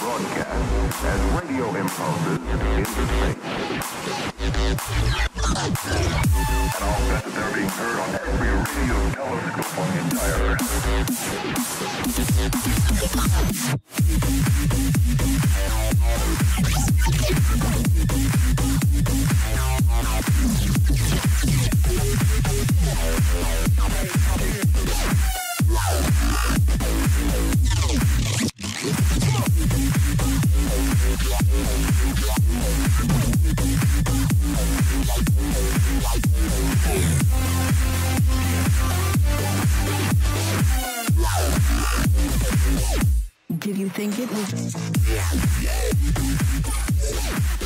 broadcast as radio impulses into space. And all that they're being heard on every radio telescope on the entire Did you think it was...